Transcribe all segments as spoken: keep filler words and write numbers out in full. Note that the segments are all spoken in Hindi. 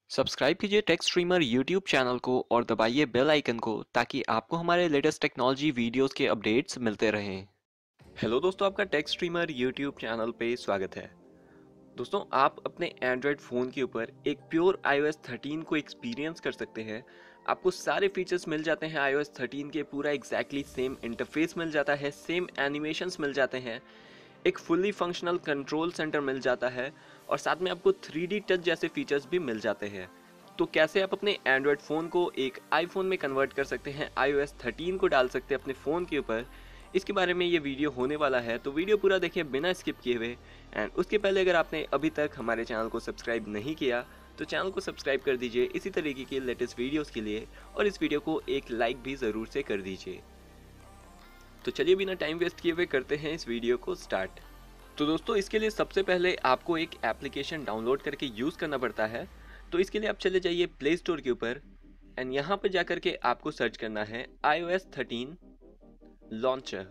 सब्सक्राइब कीजिए टेक स्ट्रीमर यूट्यूब चैनल को और दबाइए बेल आइकन को ताकि आपको हमारे लेटेस्ट टेक्नोलॉजी वीडियोस के अपडेट्स मिलते रहें। हेलो दोस्तों, आपका टेक स्ट्रीमर यूट्यूब चैनल पे स्वागत है। दोस्तों, आप अपने एंड्रॉयड फ़ोन के ऊपर एक प्योर iOS थर्टीन को एक्सपीरियंस कर सकते हैं। आपको सारे फीचर्स मिल जाते हैं iOS थर्टीन के, पूरा एग्जैक्टली सेम इंटरफेस मिल जाता है, सेम एनिमेशंस मिल जाते हैं, एक फुल्ली फंक्शनल कंट्रोल सेंटर मिल जाता है और साथ में आपको थ्री डी टच जैसे फीचर्स भी मिल जाते हैं। तो कैसे आप अपने एंड्रॉयड फ़ोन को एक आईफोन में कन्वर्ट कर सकते हैं, iOS थर्टीन को डाल सकते हैं अपने फ़ोन के ऊपर, इसके बारे में ये वीडियो होने वाला है। तो वीडियो पूरा देखिए बिना स्किप किए हुए। एंड उसके पहले अगर आपने अभी तक हमारे चैनल को सब्सक्राइब नहीं किया तो चैनल को सब्सक्राइब कर दीजिए इसी तरीके की लेटेस्ट वीडियोस के लिए, और इस वीडियो को एक लाइक भी ज़रूर से कर दीजिए। तो चलिए बिना टाइम वेस्ट किए हुए करते हैं इस वीडियो को स्टार्ट। तो दोस्तों, इसके लिए सबसे पहले आपको एक एप्लीकेशन डाउनलोड करके यूज़ करना पड़ता है। तो इसके लिए आप चले जाइए प्ले स्टोर के ऊपर एंड यहाँ पर जाकर के आपको सर्च करना है iOS थर्टीन लॉन्चर।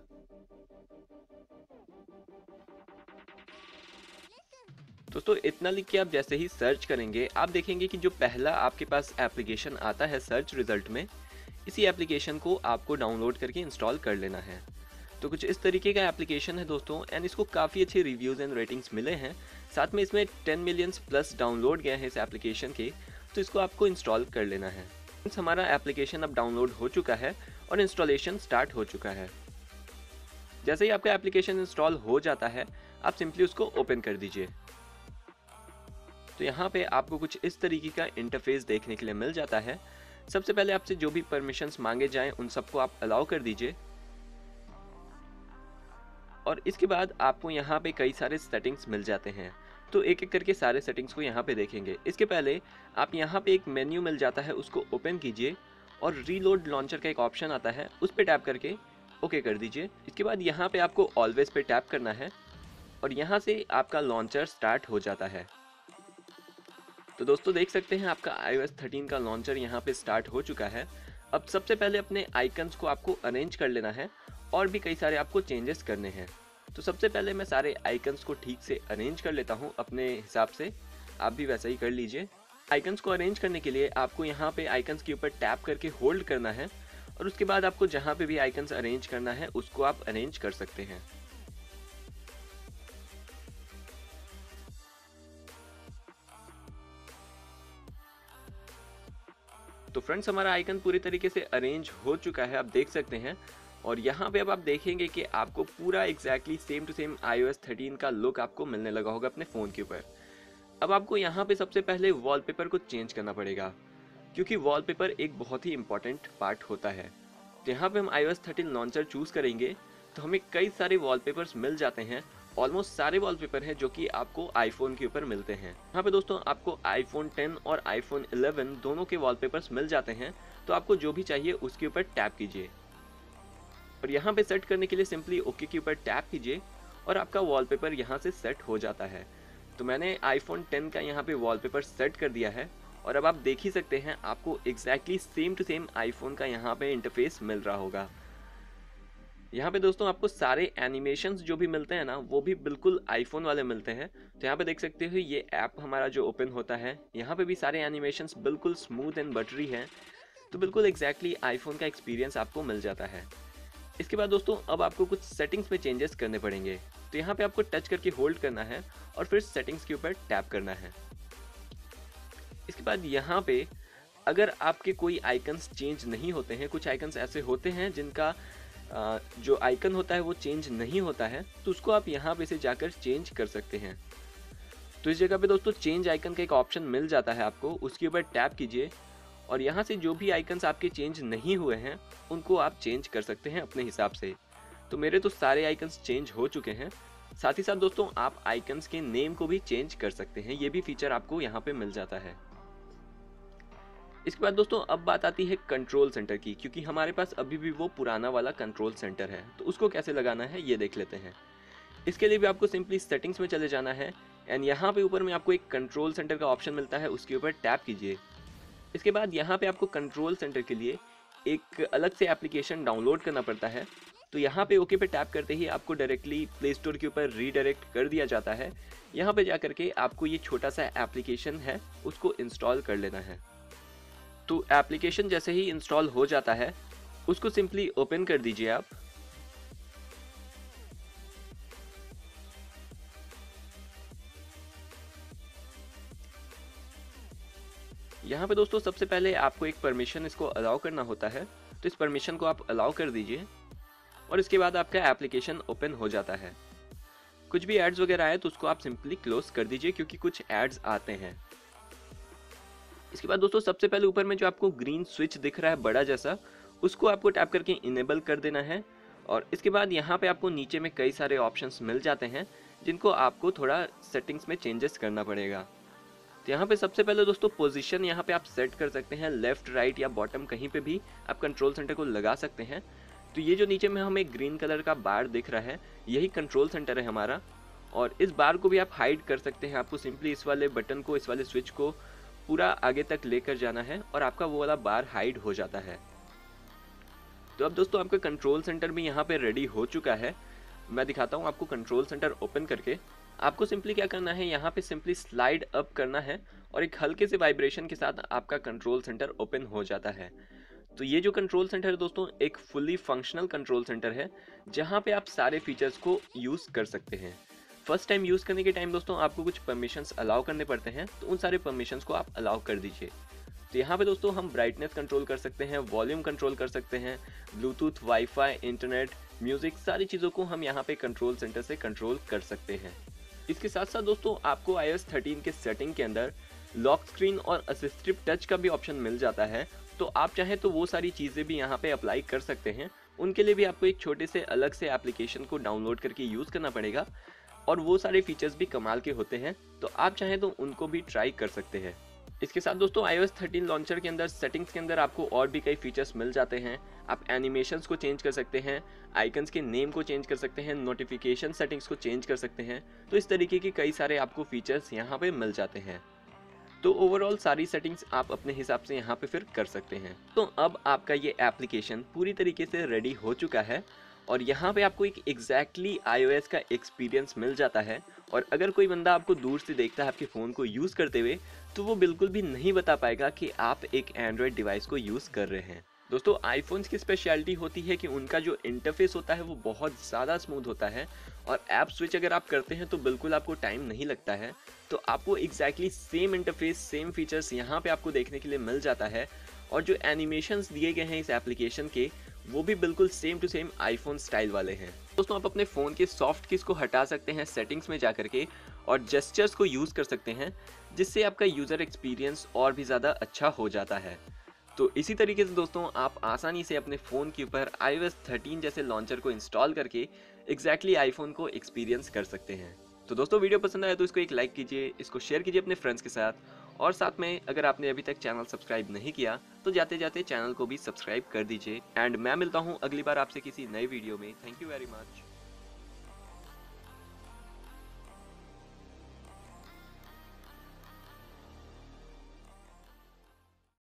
दोस्तों, इतना लिख के आप जैसे ही सर्च करेंगे आप देखेंगे कि जो पहला आपके पास एप्लीकेशन आता है सर्च रिजल्ट में, इसी एप्लीकेशन को आपको डाउनलोड करके इंस्टॉल कर लेना है। तो कुछ इस तरीके का एप्लीकेशन है दोस्तों, एंड इसको काफ़ी अच्छे रिव्यूज़ एंड रेटिंग्स मिले हैं। साथ में इसमें टेन मिलियंस प्लस डाउनलोड गए हैं इस एप्लीकेशन के। तो इसको आपको इंस्टॉल कर लेना है। हमारा एप्लीकेशन अब डाउनलोड हो चुका है और इंस्टॉलेशन स्टार्ट हो चुका है। जैसे ही आपका एप्लीकेशन इंस्टॉल हो जाता है आप सिंपली उसको ओपन कर दीजिए। तो यहाँ पे आपको कुछ इस तरीके का इंटरफेस देखने के लिए मिल जाता है। सबसे पहले आपसे जो भी परमिशंस मांगे जाएं उन सबको आप अलाउ कर दीजिए, और इसके बाद आपको यहाँ पे कई सारे सेटिंग्स मिल जाते हैं। तो एक एक करके सारे सेटिंग्स को यहाँ पे देखेंगे। इसके पहले आप यहाँ पे एक मेन्यू मिल जाता है, उसको ओपन कीजिए और रीलोड लॉन्चर का एक ऑप्शन आता है, उस पर टैप करके ओके कर दीजिए। इसके बाद यहाँ पे आपको ऑलवेज पे टैप करना है और यहाँ से आपका लॉन्चर स्टार्ट हो जाता है। तो दोस्तों, देख सकते हैं आपका iOS थर्टीन का लॉन्चर यहाँ पे स्टार्ट हो चुका है। अब सबसे पहले अपने आइकन्स को आपको अरेंज कर लेना है और भी कई सारे आपको चेंजेस करने हैं। तो सबसे पहले मैं सारे आइकन्स को ठीक से अरेंज कर लेता हूँ अपने हिसाब से, आप भी वैसा ही कर लीजिए। आइकन्स को अरेंज करने के लिए आपको यहाँ पे आइकन्स के ऊपर टैप करके होल्ड करना है और उसके बाद आपको जहाँ पे भी आइकन्स अरेंज करना है उसको आप अरेंज कर सकते हैं। तो फ्रेंड्स, हमारा आइकन पूरी तरीके से अरेंज हो चुका है, आप देख सकते हैं। और यहाँ पे अब आप देखेंगे कि आपको पूरा exactly same to same iOS thirteen का लुक आपको मिलने लगा होगा अपने फ़ोन के ऊपर। अब आपको यहाँ पे सबसे पहले वॉलपेपर को चेंज करना पड़ेगा, क्योंकि वॉलपेपर एक बहुत ही इंपॉर्टेंट पार्ट होता है। तो यहाँ पे हम iOS थर्टीन लॉन्चर चूज़ करेंगे तो हमें कई सारे वॉलपेपर्स मिल जाते हैं। ऑलमोस्ट सारे वॉलपेपर हैं जो कि आपको आईफोन के ऊपर मिलते हैं। यहाँ पे दोस्तों आपको आईफोन टेन और आईफोन इलेवन दोनों के वॉलपेपर्स मिल जाते हैं। तो आपको जो भी चाहिए उसके ऊपर टैप कीजिए और यहाँ पे सेट करने के लिए सिंपली ओके के ऊपर टैप कीजिए और आपका वॉलपेपर यहाँ से सेट हो जाता है। तो मैंने आईफोन टेन का यहाँ पे वॉलपेपर सेट कर दिया है और अब आप देख ही सकते हैं आपको exactly same to same iPhone का यहाँ पे इंटरफेस मिल रहा होगा। यहाँ पे दोस्तों आपको सारे एनिमेशंस जो भी मिलते हैं ना, वो भी बिल्कुल आईफोन वाले मिलते हैं। तो यहाँ पे देख सकते हो ये ऐप हमारा जो ओपन होता है, यहाँ पे भी सारे एनिमेशंस बिल्कुल स्मूथ एंड बटरी हैं। तो बिल्कुल एग्जैक्टली आईफोन का एक्सपीरियंस आपको मिल जाता है। इसके बाद दोस्तों अब आपको कुछ सेटिंग्स में चेंजेस करने पड़ेंगे। तो यहाँ पे आपको टच करके होल्ड करना है और फिर सेटिंग्स के ऊपर टैप करना है। इसके बाद यहाँ पे अगर आपके कोई आइकन्स चेंज नहीं होते हैं, कुछ आइकन्स ऐसे होते हैं जिनका आ, जो आइकन होता है वो चेंज नहीं होता है, तो उसको आप यहाँ पे से जाकर चेंज कर सकते हैं। तो इस जगह पे दोस्तों चेंज आइकन का एक ऑप्शन मिल जाता है आपको, उसके ऊपर टैप कीजिए और यहाँ से जो भी आइकन्स आपके चेंज नहीं हुए हैं उनको आप चेंज कर सकते हैं अपने हिसाब से। तो मेरे तो सारे आइकन्स चेंज हो चुके हैं। साथ ही साथ दोस्तों आप आइकन्स के नेम को भी चेंज कर सकते हैं, ये भी फीचर आपको यहाँ पे मिल जाता है। इसके बाद दोस्तों अब बात आती है कंट्रोल सेंटर की, क्योंकि हमारे पास अभी भी वो पुराना वाला कंट्रोल सेंटर है। तो उसको कैसे लगाना है ये देख लेते हैं। इसके लिए भी आपको सिंपली सेटिंग्स में चले जाना है एंड यहाँ पे ऊपर में आपको एक कंट्रोल सेंटर का ऑप्शन मिलता है, उसके ऊपर टैप कीजिए। इसके बाद यहाँ पे आपको कंट्रोल सेंटर के लिए एक अलग से एप्लीकेशन डाउनलोड करना पड़ता है। तो यहाँ पे ओके पे टैप करते ही आपको डायरेक्टली प्ले स्टोर के ऊपर रीडायरेक्ट कर दिया जाता है। यहाँ पे जा करके आपको ये छोटा सा एप्लीकेशन है उसको इंस्टॉल कर लेना है। तो एप्लीकेशन जैसे ही इंस्टॉल हो जाता है उसको सिंपली ओपन कर दीजिए आप। यहाँ पे दोस्तों सबसे पहले आपको एक परमिशन इसको अलाउ करना होता है, तो इस परमिशन को आप अलाउ कर दीजिए और इसके बाद आपका एप्लीकेशन ओपन हो जाता है। कुछ भी एड्स वगैरह आए तो उसको आप सिंपली क्लोज कर दीजिए क्योंकि कुछ एड्स आते हैं। इसके बाद दोस्तों सबसे पहले ऊपर में जो आपको ग्रीन स्विच दिख रहा है बड़ा जैसा, उसको आपको टैप करके इनेबल कर देना है। और इसके बाद यहाँ पे आपको नीचे में कई सारे ऑप्शंस मिल जाते हैं जिनको आपको थोड़ा सेटिंग्स में चेंजेस करना पड़ेगा। तो यहाँ पे सबसे पहले दोस्तों पोजीशन यहाँ पे आप सेट कर सकते हैं, लेफ्ट राइट या बॉटम कहीं पे भी आप कंट्रोल सेंटर को लगा सकते हैं। तो ये जो नीचे में हमें ग्रीन कलर का बार दिख रहा है यही कंट्रोल सेंटर है हमारा, और इस बार को भी आप हाइड कर सकते हैं। आपको सिंपली इस वाले बटन को, इस वाले स्विच को पूरा आगे तक लेकर जाना है और आपका वो वाला बार हाइड हो जाता है। तो अब दोस्तों आपका कंट्रोल सेंटर भी यहाँ पे रेडी हो चुका है। मैं दिखाता हूँ आपको कंट्रोल सेंटर ओपन करके। आपको सिंपली क्या करना है, यहाँ पे सिंपली स्लाइड अप करना है और एक हल्के से वाइब्रेशन के साथ आपका कंट्रोल सेंटर ओपन हो जाता है। तो ये जो कंट्रोल सेंटर है दोस्तों एक फुली फंक्शनल कंट्रोल सेंटर है जहाँ पे आप सारे फीचर्स को यूज़ कर सकते हैं। फर्स्ट टाइम यूज़ करने के टाइम दोस्तों आपको कुछ परमिशंस अलाउ करने पड़ते हैं, तो उन सारे परमिशंस को आप अलाउ कर दीजिए। तो यहाँ पे दोस्तों हम ब्राइटनेस कंट्रोल कर सकते हैं, वॉल्यूम कंट्रोल कर सकते हैं, ब्लूटूथ, वाईफाई, इंटरनेट, म्यूजिक, सारी चीज़ों को हम यहाँ पे कंट्रोल सेंटर से कंट्रोल कर सकते हैं। इसके साथ साथ दोस्तों आपको आई ओ एस थर्टीन के सेटिंग के अंदर लॉक स्क्रीन और असिस्टिव टच का भी ऑप्शन मिल जाता है। तो आप चाहें तो वो सारी चीज़ें भी यहाँ पे अप्लाई कर सकते हैं। उनके लिए भी आपको एक छोटे से अलग से एप्लीकेशन को डाउनलोड करके यूज़ करना पड़ेगा और वो सारे फीचर्स भी कमाल के होते हैं, तो आप चाहें तो उनको भी ट्राई कर सकते हैं। इसके साथ दोस्तों I O S thirteen launcher के अंदर सेटिंग्स के अंदर आपको और भी कई फीचर्स मिल जाते हैं। आप एनिमेशंस को चेंज कर सकते हैं, आइकन्स के नेम को चेंज कर सकते हैं, नोटिफिकेशन सेटिंग्स को चेंज कर सकते हैं। तो इस तरीके के कई सारे आपको फीचर्स यहाँ पे मिल जाते हैं। तो ओवरऑल सारी सेटिंग्स आप अपने हिसाब से यहाँ पे फिर कर सकते हैं। तो अब आपका ये एप्लीकेशन पूरी तरीके से रेडी हो चुका है और यहाँ पे आपको एक एग्जैक्टली आई ओ एस का एक्सपीरियंस मिल जाता है। और अगर कोई बंदा आपको दूर से देखता है आपके फ़ोन को यूज़ करते हुए, तो वो बिल्कुल भी नहीं बता पाएगा कि आप एक एंड्रॉयड डिवाइस को यूज़ कर रहे हैं। दोस्तों आईफोन्स की स्पेशलिटी होती है कि उनका जो इंटरफेस होता है वो बहुत ज़्यादा स्मूथ होता है और ऐप स्विच अगर आप करते हैं तो बिल्कुल आपको टाइम नहीं लगता है। तो आपको exactly same interface, same features यहाँ पे आपको देखने के लिए मिल जाता है। और जो एनिमेशंस दिए गए हैं इस एप्लीकेशन के, वो भी बिल्कुल same to same iPhone style वाले हैं। दोस्तों आप अपने फ़ोन के सॉफ्ट कीज को हटा सकते हैं सेटिंग्स में जा करके और जेस्चर्स को यूज़ कर सकते हैं, जिससे आपका यूज़र एक्सपीरियंस और भी ज़्यादा अच्छा हो जाता है। तो इसी तरीके से दोस्तों आप आसानी से अपने फ़ोन के ऊपर आई ओ एस थर्टीन जैसे लॉन्चर को इंस्टॉल करके एग्जैक्टली आईफोन को एक्सपीरियंस कर सकते हैं। तो दोस्तों वीडियो पसंद आया तो इसको एक लाइक कीजिए, इसको शेयर कीजिए अपने फ्रेंड्स के साथ, और साथ में अगर आपने अभी तक चैनल सब्सक्राइब नहीं किया तो जाते जाते चैनल को भी सब्सक्राइब कर दीजिए। एंड मैं मिलता हूँ अगली बार आपसे किसी नई वीडियो में। Thank you very much.